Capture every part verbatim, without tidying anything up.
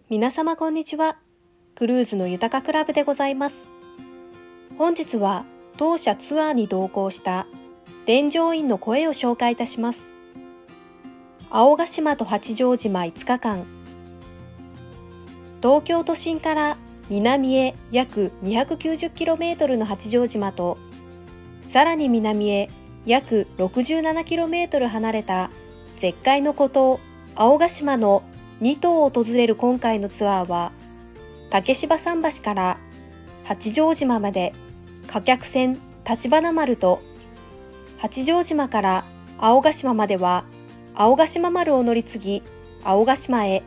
皆様こんにちは。クルーズの豊かクラブでございます。本日は当社ツアーに同行した添乗員の声を紹介いたします。青ヶ島と八丈島いつかかん。東京都心から南へ約 にひゃくきゅうじゅっキロメートル の八丈島と、さらに南へ約 ろくじゅうななキロメートル 離れた絶海の孤島青ヶ島のに島を訪れる今回のツアーは、竹芝桟橋から八丈島まで貨客船立花丸と、八丈島から青ヶ島までは青ヶ島丸を乗り継ぎ青ヶ島へ。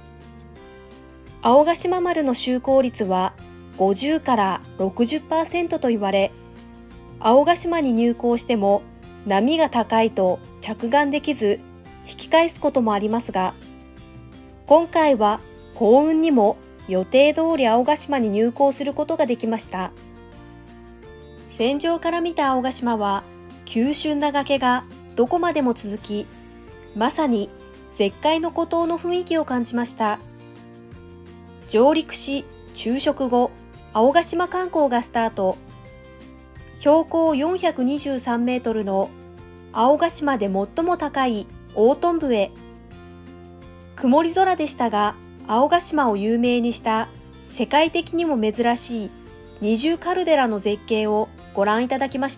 青ヶ島丸の就航率はごじゅうからろくじゅっパーセント と言われ、青ヶ島に入港しても波が高いと着岸できず引き返すこともありますが、今回は幸運にも予定通り青ヶ島に入港することができました。船上から見た青ヶ島は急峻な崖がどこまでも続き、まさに絶海の孤島の雰囲気を感じました。上陸し昼食後、青ヶ島観光がスタート。標高よんひゃくにじゅうさんメートルの青ヶ島で最も高い大トン部へ。曇り空でしたが、青ヶ島を有名にした世界的にも珍しい二重カルデラの絶景をご覧いただきました。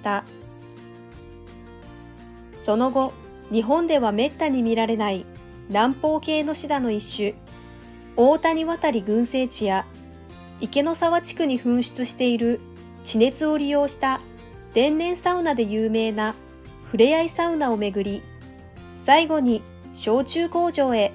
その後、日本ではめったに見られない南方系のシダの一種、大谷渡群生地や池の沢地区に噴出している地熱を利用した天然サウナで有名なふれあいサウナをめぐり、最後に焼酎工場へ。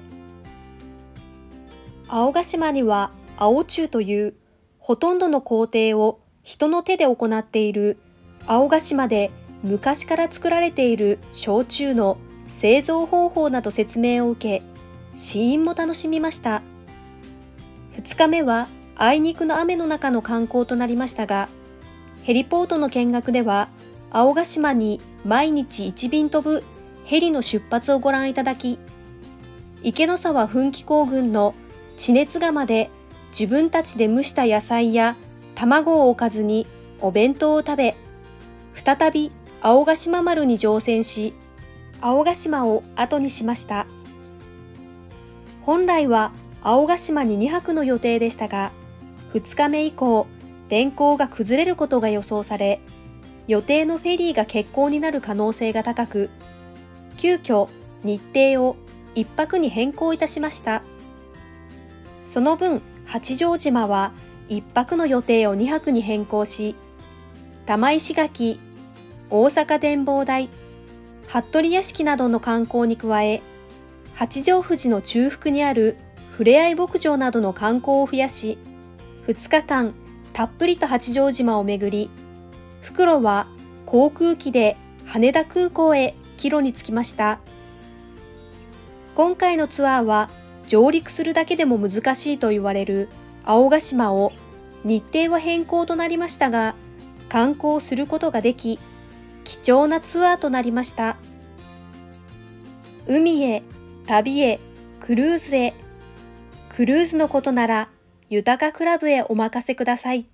青ヶ島には青酎というほとんどの工程を人の手で行っている青ヶ島で昔から作られている焼酎の製造方法など説明を受け、試飲も楽しみました。ふつかめはあいにくの雨の中の観光となりましたが、ヘリポートの見学では青ヶ島に毎日いち便飛ぶヘリの出発をご覧いただき、池の沢噴気孔群の地熱釜で自分たちで蒸した野菜や卵をおかずにお弁当を食べ、再び青ヶ島丸に乗船し、青ヶ島を後にしました。本来は青ヶ島ににはくの予定でしたが、ふつかめ以降、天候が崩れることが予想され、予定のフェリーが欠航になる可能性が高く、急遽日程をいっぱくに変更いたしました。その分、八丈島はいっぱくの予定をにはくに変更し、玉石垣、大阪展望台、服部屋敷などの観光に加え、八丈富士の中腹にあるふれあい牧場などの観光を増やし、ふつかかんたっぷりと八丈島を巡り、復路は航空機で羽田空港へ帰路に着きました。今回のツアーは上陸するだけでも難しいと言われる青ヶ島を日程は変更となりましたが、観光することができ、貴重なツアーとなりました。海へ、旅へ、クルーズへ。クルーズのことなら豊かクラブへお任せください。